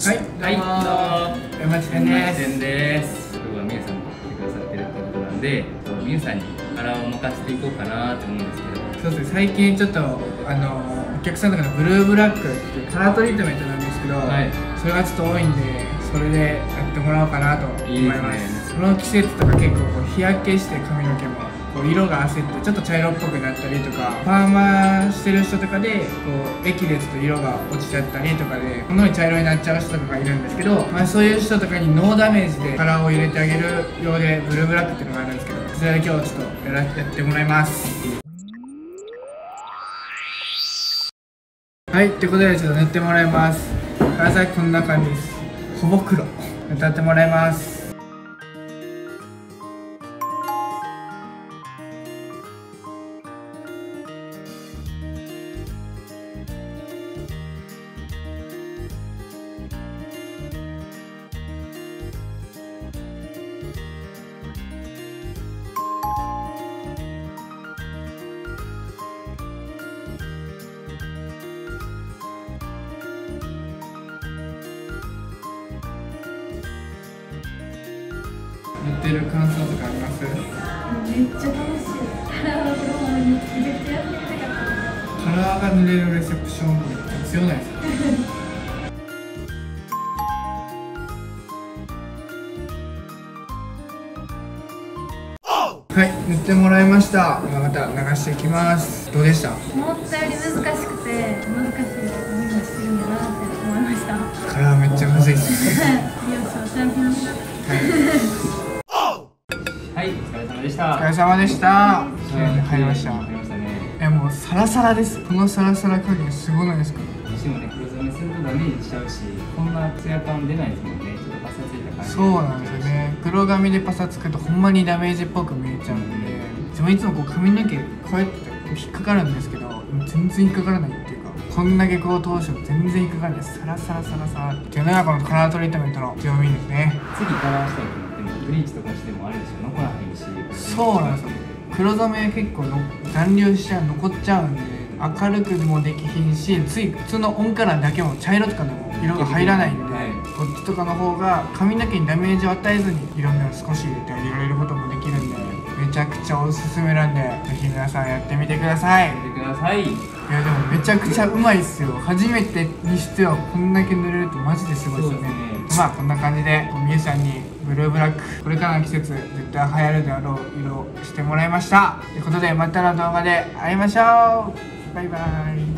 はい、どうも山地です。 今日はみゆさんも来てくださってるってことなんで、みゆさんにカラーを任せていこうかなと思うんですけど。 そうですね、最近ちょっとお客さんとかのブルーブラックっていうカラートリートメントなんですけど、はい、それがちょっと多いんで、それでやってもらおうかなと思います。この季節とか結構日焼けして髪の毛も色が褪せてちょっと茶色っぽくなったりとか、パーマしてる人とかで液ですと色が落ちちゃったりとかでこのように茶色になっちゃう人とかがいるんですけど、そういう人とかにノーダメージでカラーを入れてあげるようでブルーブラックっていうのがあるんですけど、それで今日ちょっとやってもらいます。はい、ってことでちょっと塗ってもらいます。カラー先こんな感じです。ほぼ黒塗ってもらいます。塗ってる感想とかあります？ めっちゃ楽しい。カラーがめちゃくちゃやってみたかった。 カラーが塗れるレセプションめっちゃ強ないですか？はい、塗ってもらいました。今また流していきます。どうでした？ 思ったより難しくて難しいことみんなしてるんだなって思いました。 カラーめっちゃむずいっす。 美容師はチャンピオンだ。 はい、お疲れ様でした。 お疲れ様でした。綺麗に入りました。 入りましたね。 もうサラサラです。このサラサラ加減すごないですか？ どうしてもね、黒染めするとダメージしちゃうし、こんなツヤ感出ないですもんね。ちょっとパサついた感じ。 そうなんですよね。黒髪でパサつくとほんまにダメージっぽく見えちゃうんで、自分いつも髪の毛こうやって引っかかるんですけど、全然引っかからないっていうか、こんだけ通しても全然引っかからないです。サラサラサラサラっていうのがこのカラートリートメントの強みですね。 次カラーしたいと思ってもブリーチとかしてもあれでしょ、残らへんし。 そうなんですよ。黒染め結構残留しちゃう、残っちゃうんで、明るくもできひんし、つい普通のオンカラーだけも茶色とかでも色が入らないんで、こっちとかの方が髪の毛にダメージを与えずに色味を少し入れてあげられることもできるんで、めちゃくちゃおすすめなんで、ぜひ皆さんやってみてください。 やってください。 いやでもめちゃくちゃうまいっすよ。初めてにしてはこんだけ塗れるってマジですごいですよね。まあこんな感じでみゆさんにブルーブラック、これからの季節絶対流行るであろう色をしてもらいました。ということでまたの動画で会いましょう。バイバイ。